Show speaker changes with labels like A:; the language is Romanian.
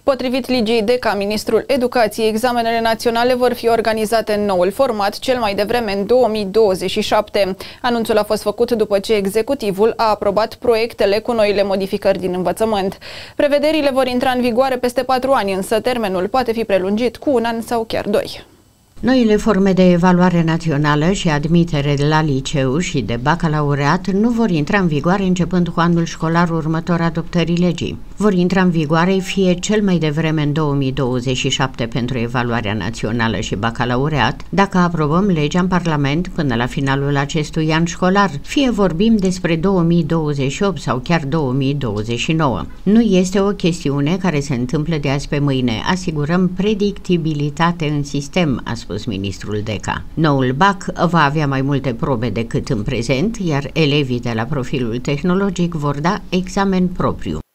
A: Potrivit Ligiei Deca, ministrul Educației, examenele naționale vor fi organizate în noul format, cel mai devreme în 2027. Anunțul a fost făcut după ce executivul a aprobat proiectele cu noile modificări din învățământ. Prevederile vor intra în vigoare peste 4 ani, însă termenul poate fi prelungit cu 1 an sau chiar 2.
B: Noile forme de evaluare națională și admitere la liceu și de bacalaureat nu vor intra în vigoare începând cu anul școlar următor adoptării legii. Vor intra în vigoare fie cel mai devreme în 2027 pentru evaluarea națională și bacalaureat, dacă aprobăm legea în Parlament până la finalul acestui an școlar, fie vorbim despre 2028 sau chiar 2029. Nu este o chestiune care se întâmplă de azi pe mâine. Asigurăm predictibilitate în sistem, a spus ministrul Deca. Noul BAC va avea mai multe probe decât în prezent, iar elevii de la profilul tehnologic vor da examen propriu.